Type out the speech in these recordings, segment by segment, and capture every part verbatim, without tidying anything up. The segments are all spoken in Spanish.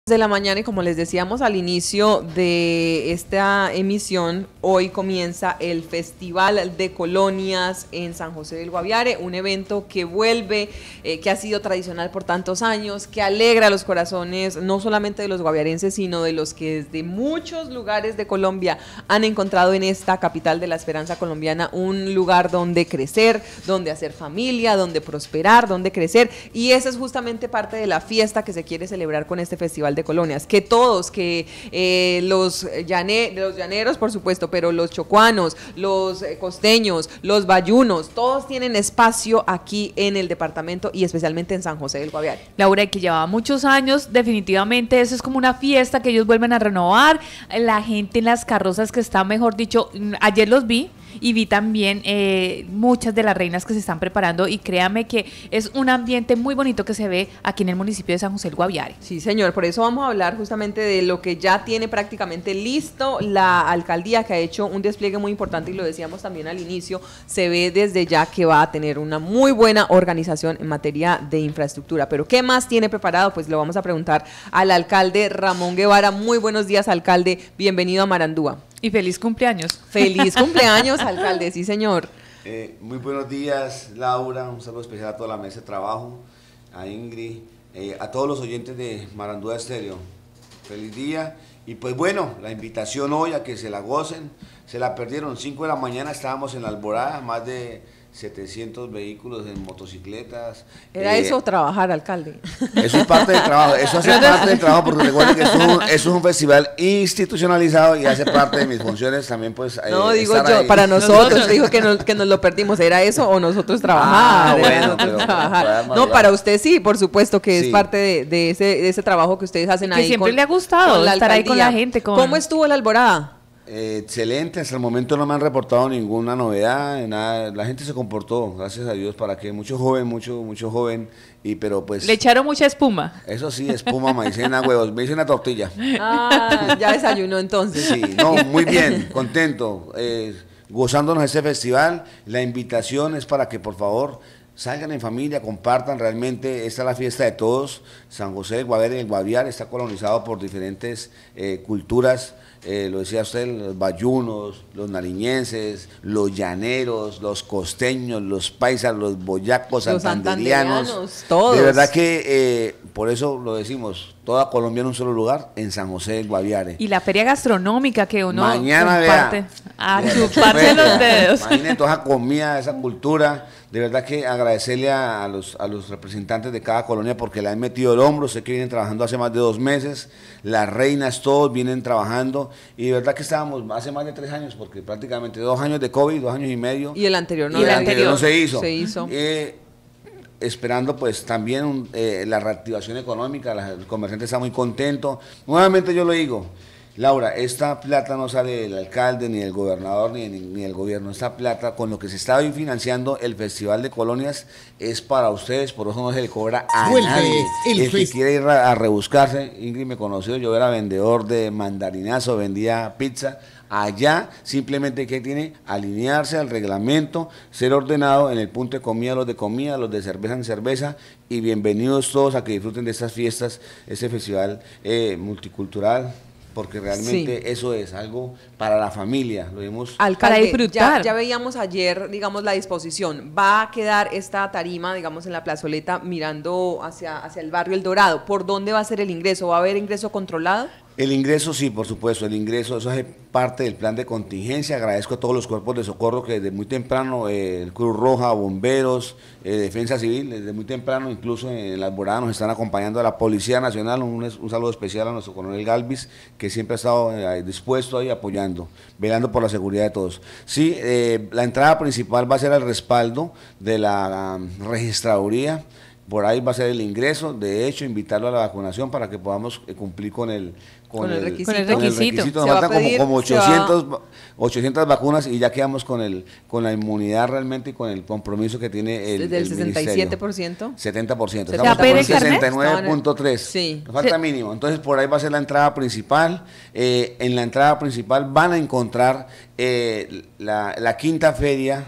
De la mañana, y como les decíamos al inicio de esta emisión, hoy comienza el Festival de Colonias en San José del Guaviare, un evento que vuelve, eh, que ha sido tradicional por tantos años, que alegra los corazones no solamente de los guaviarenses, sino de los que desde muchos lugares de Colombia han encontrado en esta capital de la esperanza colombiana un lugar donde crecer, donde hacer familia, donde prosperar, donde crecer, y esa es justamente parte de la fiesta que se quiere celebrar con este Festival de Colonias, que todos, que eh, los, llane, los llaneros por supuesto, pero los chocuanos, los costeños, los bayunos, todos tienen espacio aquí en el departamento y especialmente en San José del Guaviare. Laura, que llevaba muchos años, definitivamente eso es como una fiesta que ellos vuelven a renovar, la gente en las carrozas que está, mejor dicho, ayer los vi, y vi también eh, muchas de las reinas que se están preparando, y créame que es un ambiente muy bonito que se ve aquí en el municipio de San José del Guaviare. Sí, señor, por eso vamos a hablar justamente de lo que ya tiene prácticamente listo la alcaldía, que ha hecho un despliegue muy importante, y lo decíamos también al inicio, se ve desde ya que va a tener una muy buena organización en materia de infraestructura. Pero ¿qué más tiene preparado? Pues lo vamos a preguntar al alcalde Ramón Guevara. Muy buenos días, alcalde, bienvenido a Marandúa. Y feliz cumpleaños. Feliz cumpleaños, alcalde, sí señor. Eh, muy buenos días, Laura, un saludo especial a toda la mesa de trabajo, a Ingrid, eh, a todos los oyentes de Marandúa Estéreo. Feliz día, y pues bueno, la invitación hoy a que se la gocen, se la perdieron, cinco de la mañana estábamos en la Alborada, más de setecientos vehículos en motocicletas. ¿Era eh, eso trabajar, alcalde? Eso es parte del trabajo, eso hace parte del trabajo, porque recuerden que eso es, un, eso es un festival institucionalizado y hace parte de mis funciones también, pues. No, eh, digo yo, ahí. Para nosotros, dijo que, no, que nos lo perdimos, ¿era eso o nosotros trabajar? Ah, bueno, nosotros pero, trabajar. pero, no, para usted sí, por supuesto que sí. Es parte de, de, ese, de ese trabajo que ustedes hacen que ahí. Que siempre con, le ha gustado estar ahí con la gente. Con... ¿Cómo estuvo la Alborada? Eh, excelente, hasta el momento no me han reportado ninguna novedad, nada, la gente se comportó, gracias a Dios, para que mucho joven, mucho, mucho joven, y pero pues... Le echaron mucha espuma. Eso sí, espuma, maicena, huevos, me hice una tortilla. Ah, ya desayunó entonces. Sí, no, muy bien, contento, eh, gozándonos de este festival. La invitación es para que por favor salgan en familia, compartan, realmente esta es la fiesta de todos. San José del Guaviare, el Guaviare está colonizado por diferentes eh, culturas. Eh, lo decía usted, los bayunos, los nariñenses, los llaneros, los costeños, los paisas, los boyacos, los santanderianos, santanderianos, todos. De verdad que eh, por eso lo decimos, toda Colombia en un solo lugar, en San José del Guaviare. Y la feria gastronómica que uno mañana comparte, vea, a chuparse los dedos. Imaginen toda esa comida, esa cultura. De verdad que agradecerle a, a, los, a los representantes de cada colonia porque le han metido el hombro, sé que vienen trabajando hace más de dos meses, las reinas todos vienen trabajando, y de verdad que estábamos hace más de tres años, porque prácticamente dos años de COVID, dos años y medio. Y el anterior no, y el era anterior no se hizo. Se hizo. Eh, esperando pues también eh, la reactivación económica, la, el comerciante está muy contento. Nuevamente yo lo digo, Laura, esta plata no sale del alcalde, ni del gobernador, ni, ni, ni del gobierno. Esta plata, con lo que se está hoy financiando el Festival de Colonias, es para ustedes, por eso no se le cobra a Vuelve nadie. El, el que quiere ir a, a rebuscarse, Ingrid me conoció, yo era vendedor de mandarinazo, vendía pizza. Allá simplemente que tiene alinearse al reglamento, ser ordenado en el punto de comida, los de comida, los de cerveza en cerveza, y bienvenidos todos a que disfruten de estas fiestas, este festival eh, multicultural, porque realmente sí. Eso es algo para la familia, lo vimos. Alcalde, para disfrutar. Ya, ya veíamos ayer, digamos, la disposición, va a quedar esta tarima, digamos, en la plazoleta mirando hacia, hacia el barrio El Dorado. ¿Por dónde va a ser el ingreso? ¿Va a haber ingreso controlado? El ingreso sí, por supuesto, el ingreso, eso es parte del plan de contingencia. Agradezco a todos los cuerpos de socorro que desde muy temprano, eh, el Cruz Roja, bomberos, eh, Defensa Civil, desde muy temprano, incluso en la Alborada nos están acompañando a la Policía Nacional, un, un saludo especial a nuestro coronel Galvis, que siempre ha estado eh, dispuesto ahí apoyando, velando por la seguridad de todos. Sí, eh, la entrada principal va a ser el respaldo de la um, registraduría. Por ahí va a ser el ingreso, de hecho, invitarlo a la vacunación para que podamos eh, cumplir con el, con con el, el requisito. Con el requisito. Nos faltan como, como ochocientas, ochocientas vacunas y ya quedamos con el con la inmunidad realmente y con el compromiso que tiene el, ¿Desde el, el sesenta y siete por ciento? setenta por ciento. ¿Estamos Estamos con sesenta y nueve punto tres. Sí. Nos falta mínimo. Entonces, por ahí va a ser la entrada principal. Eh, en la entrada principal van a encontrar eh, la, la quinta feria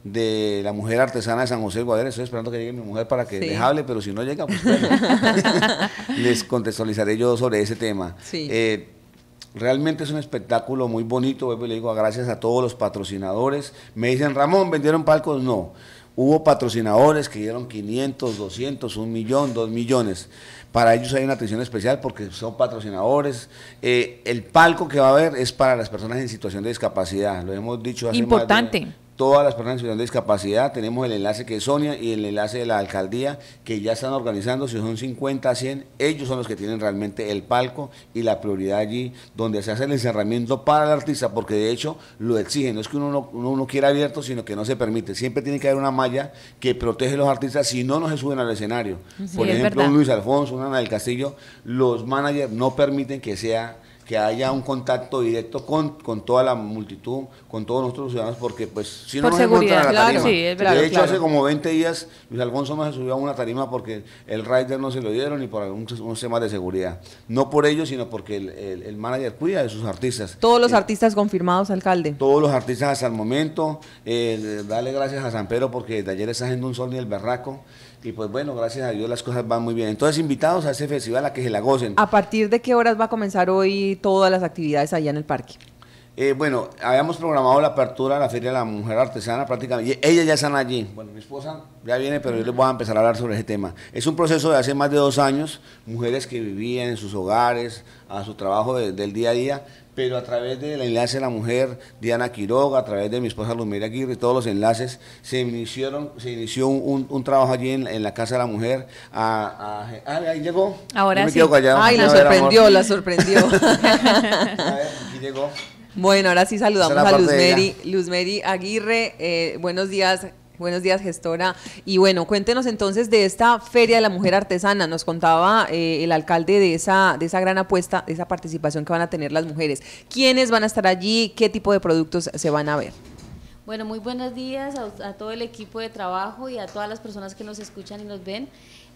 de la mujer artesana de San José del Guaviare. Estoy esperando que llegue mi mujer para que sí. les hable, pero si no llega, pues bueno, les contextualizaré yo sobre ese tema. Sí. Eh, Realmente es un espectáculo muy bonito, vuelvo y le digo, gracias a todos los patrocinadores. Me dicen, Ramón, ¿vendieron palcos? No. Hubo patrocinadores que dieron quinientos, doscientos, un millón, dos millones. Para ellos hay una atención especial porque son patrocinadores. Eh, el palco que va a haber es para las personas en situación de discapacidad. Lo hemos dicho hace Importante. más de... Todas las personas en situación de discapacidad, tenemos el enlace que es Sonia y el enlace de la alcaldía que ya están organizando, si son cincuenta a cien, ellos son los que tienen realmente el palco y la prioridad allí donde se hace el encerramiento para el artista, porque de hecho lo exigen, no es que uno no, uno no quiera abierto, sino que no se permite, siempre tiene que haber una malla que protege a los artistas, si no, no se suben al escenario. Sí, Por es ejemplo, verdad. un Luis Alfonso, una Ana del Castillo, los managers no permiten que sea que haya un contacto directo con, con toda la multitud, con todos nuestros ciudadanos, porque pues si no Por nos seguridad, encuentran a la claro. tarima. Sí, es verdad, de hecho, claro. hace como veinte días, Luis Alfonso no se subió a una tarima porque el rider no se lo dieron y por algunos unos temas de seguridad. No por ello, sino porque el, el, el manager cuida de sus artistas. Todos los Eh, artistas confirmados, alcalde. Todos los artistas hasta el momento, eh, darle gracias a San Pedro porque de ayer está haciendo un sol ni el berraco. Y pues bueno, gracias a Dios las cosas van muy bien. Entonces, invitados a este festival a que se la gocen. ¿A partir de qué horas va a comenzar hoy todas las actividades allá en el parque? Eh, bueno, habíamos programado la apertura de la Feria de la Mujer Artesana prácticamente. Y ellas ya están allí. Bueno, mi esposa ya viene, pero yo les voy a empezar a hablar sobre ese tema. Es un proceso de hace más de dos años, mujeres que vivían en sus hogares, a su trabajo de, del día a día, pero a través del enlace de la mujer, Diana Quiroga, a través de mi esposa Luz María Aguirre, todos los enlaces, se iniciaron, se inició un, un, un trabajo allí en, en la Casa de la Mujer. A, a, ah, ahí llegó. Ahora Yo me sí. quedo callado. Ay, la A ver, sorprendió, amor. la sorprendió. A ver, aquí llegó. Bueno, ahora sí saludamos Esa es la a parte Luz de Mary, Luz Mary Aguirre. Eh, buenos días, buenos días, gestora. Y bueno, cuéntenos entonces de esta Feria de la Mujer Artesana. Nos contaba eh, el alcalde de esa, de esa gran apuesta, de esa participación que van a tener las mujeres. ¿Quiénes van a estar allí? ¿Qué tipo de productos se van a ver? Bueno, muy buenos días a, a todo el equipo de trabajo y a todas las personas que nos escuchan y nos ven.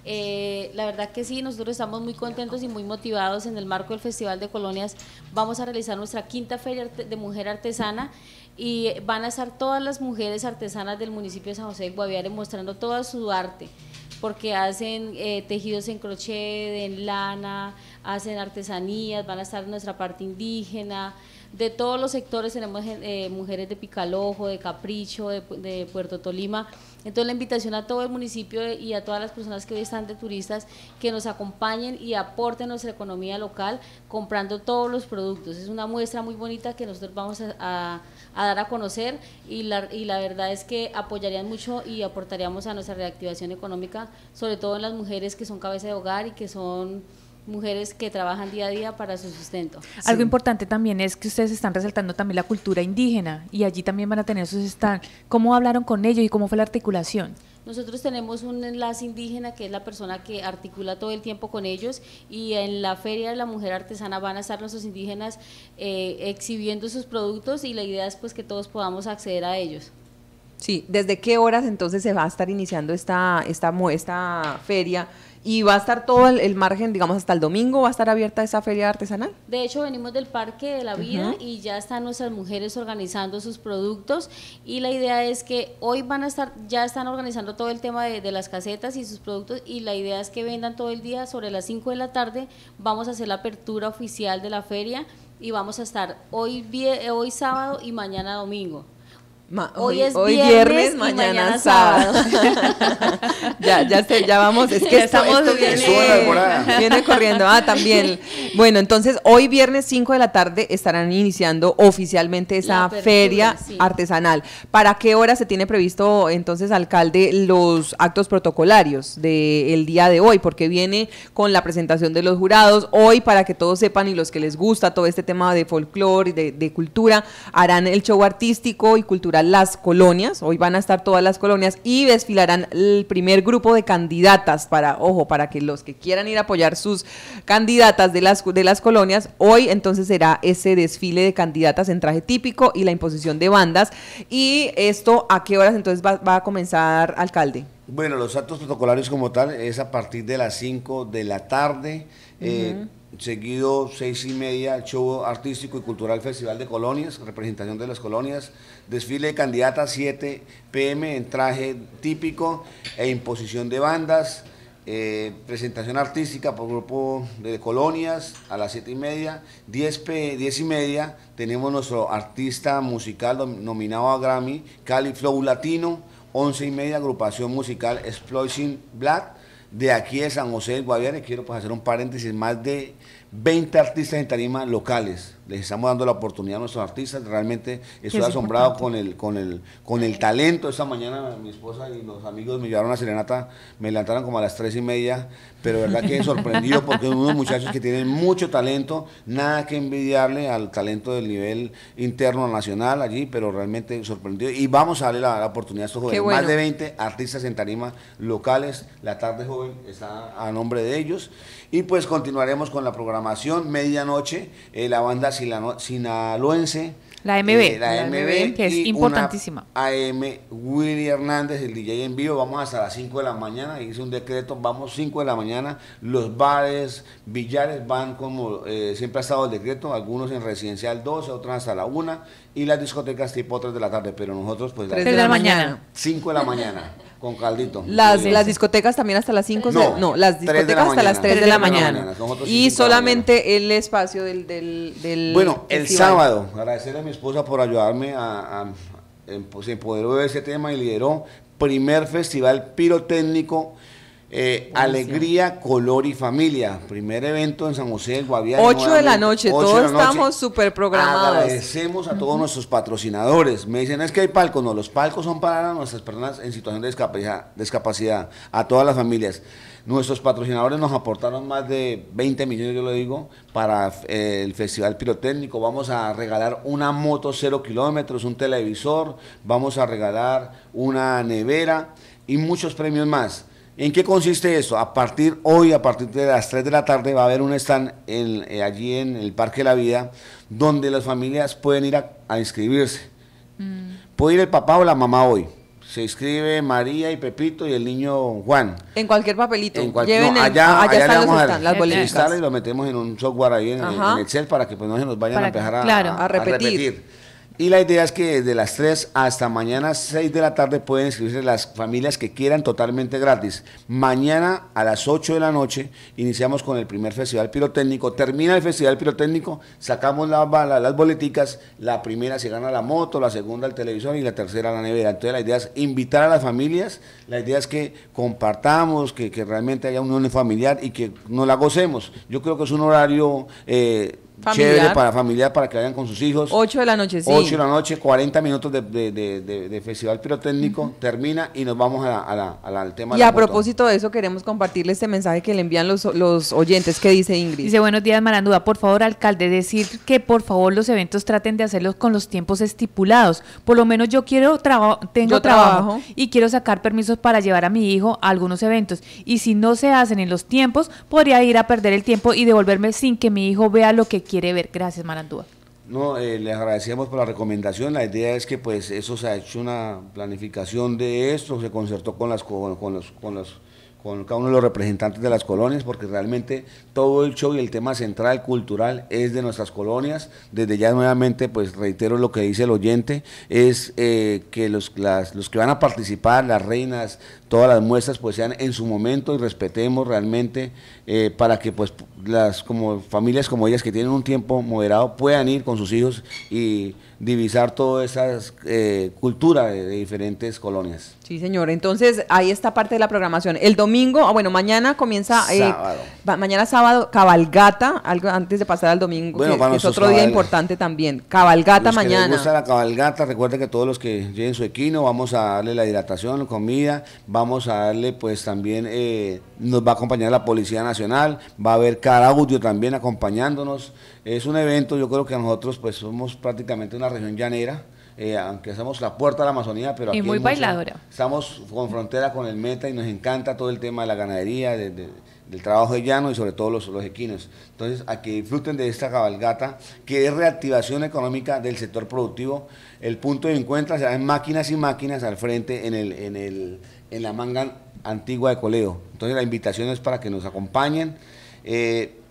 Eh, la verdad que sí, nosotros estamos muy contentos y muy motivados. En el marco del Festival de Colonias vamos a realizar nuestra quinta Feria de Mujer Artesana y van a estar todas las mujeres artesanas del municipio de San José de Guaviare mostrando todo su arte, porque hacen eh, tejidos en crochet, en lana, hacen artesanías, van a estar en nuestra parte indígena. De todos los sectores tenemos eh, mujeres de Picalojo, de Capricho, de, de Puerto Tolima. Entonces la invitación a todo el municipio y a todas las personas que hoy están de turistas que nos acompañen y aporten nuestra economía local comprando todos los productos. Es una muestra muy bonita que nosotros vamos a, a, a dar a conocer y la, y la verdad es que apoyarían mucho y aportaríamos a nuestra reactivación económica, sobre todo en las mujeres que son cabeza de hogar y que son mujeres que trabajan día a día para su sustento. Algo Sí. importante también es que ustedes están resaltando también la cultura indígena y allí también van a tener sus stand. ¿Cómo hablaron con ellos y cómo fue la articulación? Nosotros tenemos un enlace indígena que es la persona que articula todo el tiempo con ellos y en la Feria de la Mujer Artesana van a estar nuestros indígenas eh, exhibiendo sus productos y la idea es pues que todos podamos acceder a ellos. Sí, ¿desde qué horas entonces se va a estar iniciando esta, esta, mu- esta feria? ¿Y va a estar todo el, el margen, digamos, hasta el domingo? ¿Va a estar abierta esa feria artesanal? De hecho, venimos del Parque de la Vida Ujú. y ya están nuestras mujeres organizando sus productos y la idea es que hoy van a estar, ya están organizando todo el tema de, de las casetas y sus productos y la idea es que vendan todo el día. Sobre las cinco de la tarde vamos a hacer la apertura oficial de la feria y vamos a estar hoy, vie- hoy sábado y mañana domingo. Ma- Hoy es hoy viernes y mañana, mañana sábado. ya, ya, sé, ya vamos, es que Ya esto, estamos esto bien. Estuvo en la alborada. viene, viene corriendo. Ah, también. Bueno, entonces hoy viernes cinco de la tarde estarán iniciando oficialmente La esa apertura, feria sí. artesanal. ¿Para qué hora se tiene previsto entonces, alcalde, los actos protocolarios del día de hoy? Porque viene con la presentación de los jurados. Hoy, para que todos sepan y los que les gusta todo este tema de folclore y de, de cultura, harán el show artístico y cultural Las Colonias. Hoy van a estar todas las colonias y desfilarán el primer grupo de candidatas para, ojo, para que los que quieran ir a apoyar sus candidatas de las, de las colonias, hoy entonces será ese desfile de candidatas en traje típico y la imposición de bandas. ¿Y esto a qué horas entonces va, va a comenzar, alcalde? Bueno, los actos protocolarios como tal es a partir de las cinco de la tarde. Eh, seguido seis y media, el show artístico y cultural Festival de Colonias, representación de las colonias, desfile de candidatas siete pe eme en traje típico e imposición de bandas, eh, presentación artística por grupo de colonias a las siete y media, diez y media tenemos nuestro artista musical nominado a Grammy, Cali Flow Latino, once y media agrupación musical Explosion Black, de aquí de San José del Guaviare. Quiero pues hacer un paréntesis, más de veinte artistas en tarima locales, les estamos dando la oportunidad a nuestros artistas, realmente estoy asombrado con el, con, el, con el talento. Esta mañana mi esposa y los amigos me llevaron a serenata, me levantaron como a las tres y media, pero verdad que sorprendido porque son unos muchachos que tienen mucho talento, nada que envidiarle al talento del nivel interno nacional allí, pero realmente sorprendido, y vamos a darle la, la oportunidad a estos jóvenes, bueno. Más de veinte artistas en tarima locales, la tarde joven está a nombre de ellos, y pues continuaremos con la programación, medianoche, eh, la banda sinaloense, la eme be, eh, la, la eme be, que es importantísima. a eme, Willy Hernández, el D J en vivo, vamos hasta las cinco de la mañana, hice un decreto, vamos cinco de la mañana, los bares, billares van como eh, siempre ha estado el decreto, algunos en residencial doce, otros hasta la una, y las discotecas tipo tres de la tarde, pero nosotros pues tres de la mañana, cinco de la mañana. Con caldito. Las, las discotecas también hasta las cinco, no, no, las discotecas hasta las tres de la mañana. Y solamente el espacio del, del, del Bueno, el festival. Sábado, agradecerle a mi esposa por ayudarme a, a pues, se empoderó de ese tema y lideró primer festival pirotécnico. Eh, Alegría, Color y Familia, primer evento en San José del Guaviare. ocho de la noche, todos estamos súper programados. Agradecemos a todos uh-huh. nuestros patrocinadores. Me dicen, es que hay palcos, no, los palcos son para nuestras personas en situación de discapacidad, discapacidad, a todas las familias. Nuestros patrocinadores nos aportaron más de veinte millones, yo lo digo, para eh, el Festival Pirotécnico. Vamos a regalar una moto cero kilómetros, un televisor, vamos a regalar una nevera y muchos premios más. ¿En qué consiste eso? A partir hoy, a partir de las tres de la tarde, va a haber un stand en, eh, allí en el Parque de la Vida, donde las familias pueden ir a, a inscribirse. Mm. Puede ir el papá o la mamá hoy. Se inscribe María y Pepito y el niño Juan. En cualquier papelito. En cual, Lleven no, allá, el, allá, allá están le vamos los a las boletas y lo metemos en un software ahí en, en Excel para que pues, no se nos vayan para, a empezar a, claro, a, a, repetir. a repetir. Y la idea es que desde las tres hasta mañana seis de la tarde pueden inscribirse las familias que quieran totalmente gratis. Mañana a las ocho de la noche iniciamos con el primer festival pirotécnico. Termina el festival pirotécnico, sacamos la, la, las boleticas, la primera se gana la moto, la segunda el televisor y la tercera la nevera. Entonces la idea es invitar a las familias, la idea es que compartamos, que, que realmente haya unión familiar y que nos la gocemos. Yo creo que es un horario... Eh, familiar. Chévere para familiar, para que vayan con sus hijos. ocho de la noche, sí. ocho de la noche, cuarenta minutos de, de, de, de, de festival pirotécnico, uh-huh. termina y nos vamos a la, a la, a la, al tema y de la a moto. propósito de eso, queremos compartirle este mensaje que le envían los, los oyentes. ¿Qué dice Ingrid? Dice, buenos días, Marandúa. Por favor, alcalde, decir que por favor los eventos traten de hacerlos con los tiempos estipulados. Por lo menos yo quiero trabajo, tengo yo trabajo, trabajo y quiero sacar permisos para llevar a mi hijo a algunos eventos. Y si no se hacen en los tiempos, podría ir a perder el tiempo y devolverme sin que mi hijo vea lo que quiere ver. Gracias, Marandúa. No, eh, les agradecemos por la recomendación. La idea es que pues eso se ha hecho una planificación de esto, se concertó con las con, con los con los con cada uno de los representantes de las colonias, porque realmente todo el show y el tema central cultural es de nuestras colonias. Desde ya nuevamente, pues reitero lo que dice el oyente, es eh, que los, las, los que van a participar, las reinas, todas las muestras, pues sean en su momento y respetemos realmente eh, para que pues las como familias como ellas que tienen un tiempo moderado puedan ir con sus hijos y divisar toda esa eh, cultura de, de diferentes colonias. Sí, señor. Entonces, ahí está parte de la programación. El domingo, ah, bueno, mañana comienza, eh, sábado. Va, mañana sábado, cabalgata, algo antes de pasar al domingo, bueno, que, que es otro día importante también. Cabalgata los mañana. Que les gusta la cabalgata, recuerden que todos los que lleven su equino, vamos a darle la hidratación, comida, vamos a darle pues también, eh, nos va a acompañar la Policía Nacional, va a haber Caraudio también acompañándonos. Es un evento, yo creo que nosotros pues somos prácticamente una región llanera, eh, aunque somos la puerta de la Amazonía, pero y aquí muy mucho, bailadora. Estamos con frontera con el Meta y nos encanta todo el tema de la ganadería, de, de, del trabajo de llano y sobre todo los, los equinos. Entonces, a que disfruten de esta cabalgata, que es reactivación económica del sector productivo. El punto de encuentro será en máquinas y máquinas al frente en, el, en, el, en la manga antigua de Coleo. Entonces, la invitación es para que nos acompañen. Eh,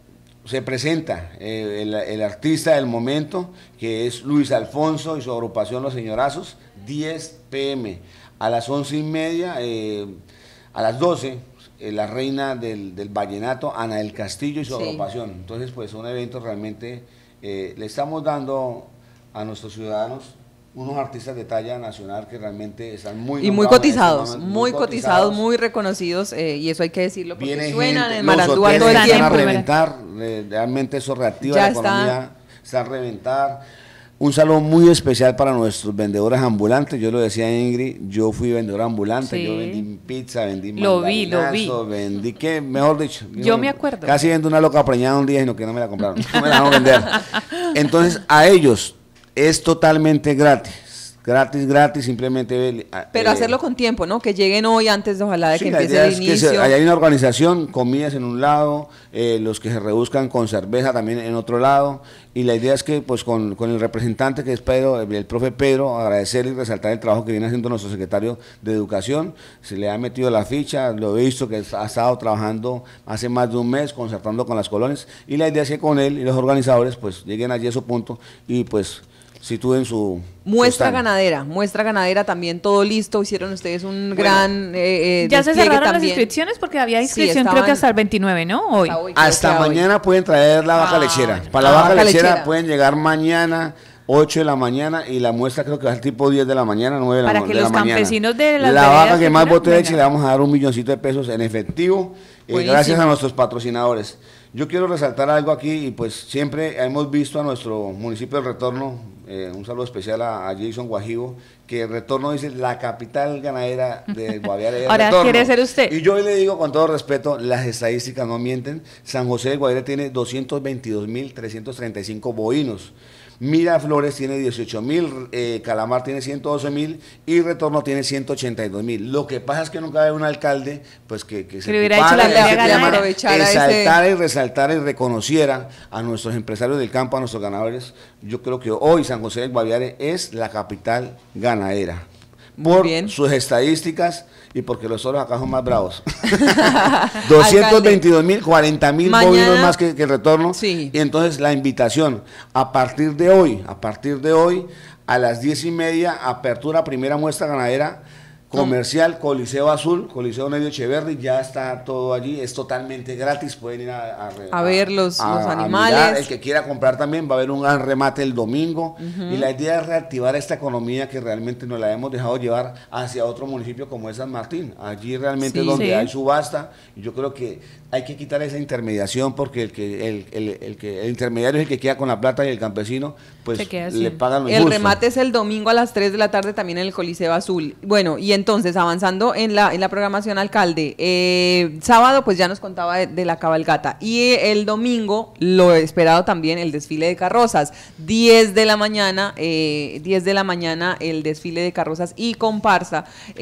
se presenta eh, el, el artista del momento, que es Luis Alfonso y su agrupación Los Señorazos, diez pe eme. A las once y media, eh, a las doce, eh, la reina del, del vallenato, Ana del Castillo y su sí. agrupación. Entonces, pues un evento realmente, eh, le estamos dando a nuestros ciudadanos unos artistas de talla nacional que realmente están muy y muy cotizados, este muy, muy cotizados, muy reconocidos, eh, y eso hay que decirlo porque Viene suenan gente, en Marandúa todo el tiempo. Están a tiempo. reventar, eh, realmente eso reactiva ya la economía, está a reventar. Un saludo muy especial para nuestros vendedores ambulantes. Yo lo decía Ingrid, yo fui vendedor ambulante, sí. yo vendí pizza, vendí lo vi, lo vi. vendí qué, mejor dicho. Yo yo, me acuerdo. Casi vendo una loca preñada un día, sino que no me la compraron, no me la van a vender. Entonces, a ellos es totalmente gratis, gratis, gratis, simplemente... Pero eh, hacerlo con tiempo, ¿no? Que lleguen hoy antes, ojalá, de sí, que la empiece idea el es inicio. Que se, hay una organización, comidas en un lado, eh, los que se rebuscan con cerveza también en otro lado, y la idea es que pues con, con el representante que es Pedro, el, el profe Pedro, agradecerle y resaltar el trabajo que viene haciendo nuestro secretario de Educación, se le ha metido la ficha, lo he visto que ha estado trabajando hace más de un mes, concertando con las colonias, y la idea es que con él y los organizadores pues lleguen allí a su punto y pues sitúen su... Muestra su ganadera, muestra ganadera también, todo listo, hicieron ustedes un bueno, gran eh, eh, ya se cerraron también. Las inscripciones porque había inscripción sí, estaban, creo que hasta el veintinueve, ¿no? Hoy. Hasta, hoy, hasta mañana hoy. Pueden traer la vaca ah, lechera, para ah, la vaca, vaca lechera, lechera pueden llegar mañana ocho de la mañana y la muestra creo que va al tipo diez de la mañana, nueve de la, para que de los la mañana. Campesinos de las la vaca que más bote de leche le vamos a dar un milloncito de pesos en efectivo, eh, gracias a nuestros patrocinadores. Yo quiero resaltar algo aquí y pues siempre hemos visto a nuestro municipio del Retorno, eh, un saludo especial a, a Jason Guajibo, que el Retorno dice la capital ganadera de Guaviare. Ahora Retorno. quiere ser usted. Y yo le digo con todo respeto, las estadísticas no mienten, San José de Guaviare tiene doscientos veintidós mil trescientos treinta y cinco bovinos. Miraflores tiene dieciocho mil, eh, Calamar tiene ciento doce mil y Retorno tiene ciento ochenta y dos mil. Lo que pasa es que nunca hay un alcalde pues que, que se exaltara y resaltara y reconociera a nuestros empresarios del campo, a nuestros ganadores. Yo creo que hoy San José del Guaviare es la capital ganadera. Por bien. Sus estadísticas y porque los solos acá son más bravos. doscientos veintidós mil, cuarenta mil bovinos más que, que el Retorno. Sí. Y entonces la invitación, a partir de hoy, a partir de hoy, a las diez y media, apertura primera muestra ganadera comercial, Coliseo Azul, Coliseo Nevio Echeverri, ya está todo allí, es totalmente gratis, pueden ir a, a, a ver los, a, los animales. A mirar. El que quiera comprar también va a haber un gran remate el domingo, uh-huh. y la idea es reactivar esta economía que realmente nos la hemos dejado llevar hacia otro municipio como es San Martín. Allí realmente sí, es donde sí. hay subasta, y yo creo que hay que quitar esa intermediación porque el que el, el, el que el intermediario es el que queda con la plata y el campesino pues le pagan lo El injusto. remate es el domingo a las tres de la tarde también en el Coliseo Azul. Bueno, y entonces avanzando en la en la programación, alcalde, eh, sábado pues ya nos contaba de, de la cabalgata y el domingo lo esperado también el desfile de carrozas, diez de la mañana, eh, diez de la mañana el desfile de carrozas y comparsa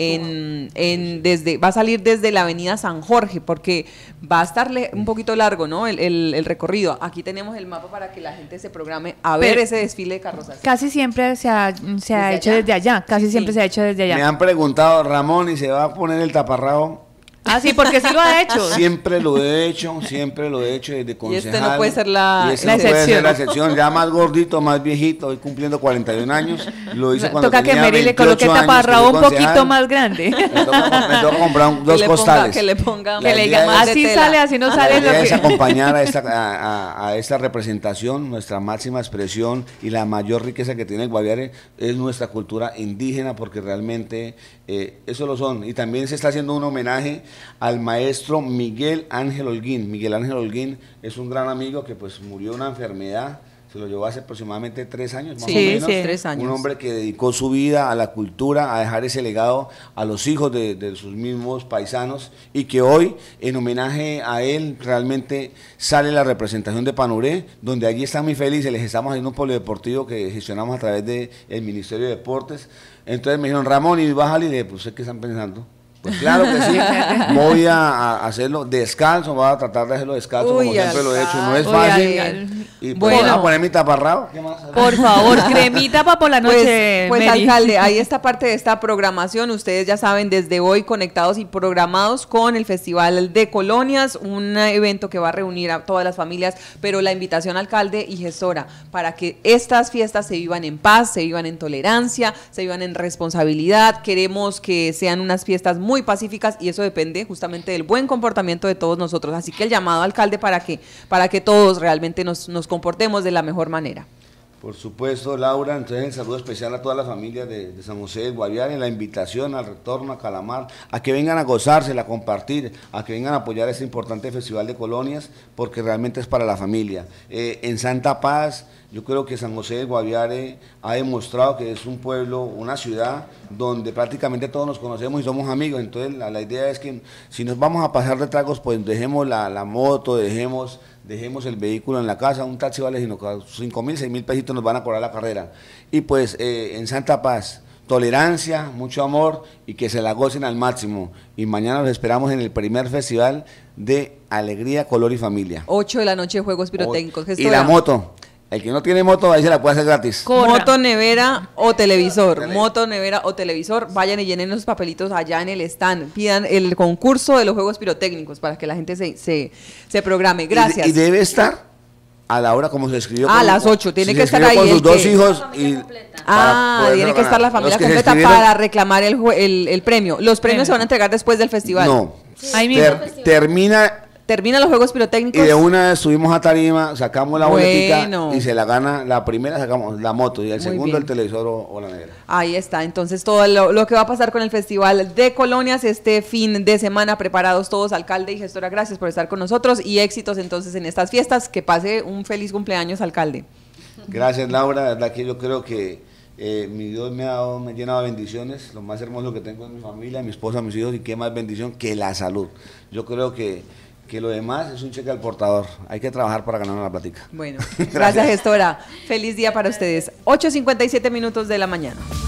en, en desde va a salir desde la avenida San Jorge porque va a estar un poquito largo, ¿no? El, el, el recorrido. Aquí tenemos el mapa para que la gente se programe a ver Pero ese desfile de carrozas. Casi siempre se ha, se ha hecho allá? desde allá, casi sí, siempre sí. se ha hecho desde allá. Me han preguntado, Ramón, ¿y se va a poner el taparrabo? Ah, sí, porque sí lo ha hecho. Siempre lo he hecho, siempre lo he hecho desde concejal. Y este no puede ser la, y la no excepción. Puede ser la excepción, ya más gordito, más viejito, hoy cumpliendo cuarenta y un años. Lo hice cuando toca tenía que Mary le coloque taparrabo un poquito más grande. Me toca, me toca comprar un, dos que costales. Ponga, que le ponga, que le diga, así sale, así no sale. La idea lo es que... acompañar a esta, a, a, a esta representación, nuestra máxima expresión y la mayor riqueza que tiene el Guaviare es nuestra cultura indígena, porque realmente eh, eso lo son. Y también se está haciendo un homenaje al maestro Miguel Ángel Holguín. Miguel Ángel Holguín es un gran amigo que pues murió de una enfermedad, se lo llevó hace aproximadamente tres años, más sí, o menos. Sí, tres años. Un hombre que dedicó su vida a la cultura, a dejar ese legado a los hijos de, de sus mismos paisanos, y que hoy, en homenaje a él, realmente sale la representación de Panuré, donde allí están muy felices, les estamos haciendo un polideportivo que gestionamos a través del Ministerio de Deportes. Entonces me dijeron, Ramón, ¿y bájale? Y le dije, pues, ¿qué están pensando? Pues claro que sí, voy a, a hacerlo descalzo, voy a tratar de hacerlo descalzo Uy, como siempre lo he hecho, no es Uy, fácil. ay, Y pues bueno. voy a poner mi taparrabo. ¿Qué más? Por favor, cremita para por la noche, Pues, pues Mary. alcalde, ahí está parte de esta programación. Ustedes ya saben, desde hoy conectados y programados con el Festival de Colonias, un evento que va a reunir a todas las familias, pero la invitación, alcalde y gestora, para que estas fiestas se vivan en paz, se vivan en tolerancia, se vivan en responsabilidad. Queremos que sean unas fiestas muy pacíficas y eso depende justamente del buen comportamiento de todos nosotros. Así que el llamado, alcalde, para que, para que todos realmente nos, nos comportemos de la mejor manera. Por supuesto, Laura, entonces el saludo especial a todas las familias de, de San José del Guaviare, la invitación al retorno a Calamar, a que vengan a gozársela, a compartir, a que vengan a apoyar este importante Festival de Colonias, porque realmente es para la familia. Eh, en Santa Paz, yo creo que San José del Guaviare ha demostrado que es un pueblo, una ciudad, donde prácticamente todos nos conocemos y somos amigos, entonces la, la idea es que si nos vamos a pasar de tragos, pues dejemos la, la moto, dejemos... dejemos el vehículo en la casa, un taxi vale sino que cinco mil, seis mil pesitos nos van a cobrar la carrera. Y pues eh, en Santa Paz, tolerancia, mucho amor y que se la gocen al máximo. Y mañana los esperamos en el primer festival de Alegría, Color y Familia. ocho de la noche, juegos pirotécnicos. Y Gestora. la moto. El que no tiene moto, ahí se la puede hacer gratis. Corra. Moto, nevera o televisor. Moto, nevera o televisor. Vayan y llenen los papelitos allá en el stand. Pidan el concurso de los juegos pirotécnicos para que la gente se, se, se programe. Gracias. Y, y debe estar a la hora como se escribió. Ah, a con- las ocho, tiene se que estar escribió ahí con el sus dos que- hijos. La Y familia completa. Ah, para tiene que poderlo estar la ganar. familia Los que se completa escribieron- para reclamar el, jue- el, el premio. Los premios se van a entregar después del festival. No. Ahí mismo. Ter- termina Terminan los juegos y pirotécnicos. de una vez subimos a tarima, sacamos la boletica Bueno. y se la gana la primera, sacamos la moto y el Muy segundo bien. el televisor o, o la nevera. Ahí está, entonces todo lo, lo que va a pasar con el Festival de Colonias este fin de semana, preparados todos, alcalde y gestora, gracias por estar con nosotros y éxitos entonces en estas fiestas, que pase un feliz cumpleaños, alcalde. Gracias, Laura, la verdad que yo creo que eh, mi Dios me ha, dado, me ha llenado de bendiciones, lo más hermoso que tengo es mi familia, mi esposa, mis hijos y qué más bendición que la salud. Yo creo que, que lo demás es un cheque al portador, hay que trabajar para ganar la platica. Bueno, gracias gestora, feliz día para ustedes, ocho cincuenta y siete minutos de la mañana.